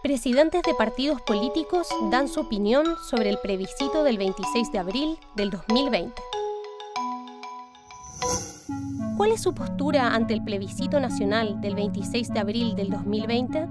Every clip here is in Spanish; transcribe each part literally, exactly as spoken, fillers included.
Presidentes de partidos políticos dan su opinión sobre el plebiscito del veintiséis de abril del dos mil veinte. ¿Cuál es su postura ante el plebiscito nacional del veintiséis de abril del dos mil veinte?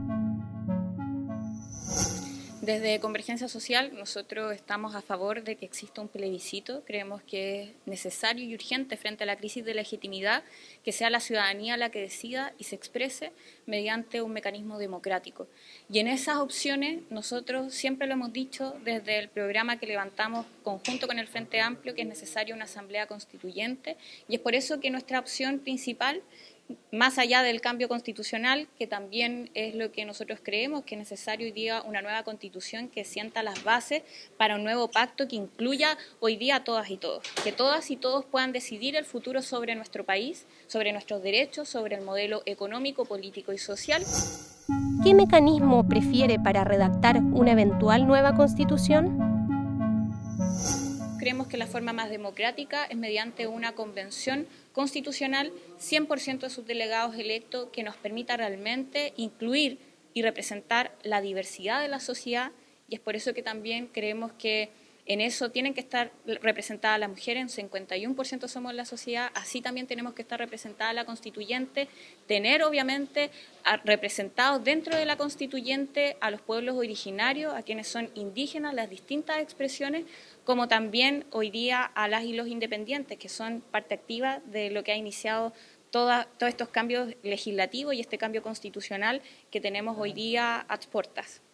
Desde Convergencia Social nosotros estamos a favor de que exista un plebiscito. Creemos que es necesario y urgente frente a la crisis de legitimidad que sea la ciudadanía la que decida y se exprese mediante un mecanismo democrático. Y en esas opciones nosotros siempre lo hemos dicho desde el programa que levantamos conjunto con el Frente Amplio que es necesaria una asamblea constituyente y es por eso que nuestra opción principal, más allá del cambio constitucional, que también es lo que nosotros creemos que es necesario hoy día una nueva constitución que sienta las bases para un nuevo pacto que incluya hoy día a todas y todos, que todas y todos puedan decidir el futuro sobre nuestro país, sobre nuestros derechos, sobre el modelo económico, político y social. ¿Qué mecanismo prefiere para redactar una eventual nueva constitución? Creemos que la forma más democrática es mediante una convención constitucional, cien por ciento de sus delegados electos, que nos permita realmente incluir y representar la diversidad de la sociedad, y es por eso que también creemos que en eso tienen que estar representadas las mujeres, en cincuenta y uno por ciento somos la sociedad, así también tenemos que estar representada la constituyente, tener obviamente a, representados dentro de la constituyente a los pueblos originarios, a quienes son indígenas, las distintas expresiones, como también hoy día a las y los independientes, que son parte activa de lo que ha iniciado toda, todos estos cambios legislativos y este cambio constitucional que tenemos hoy día a puertas.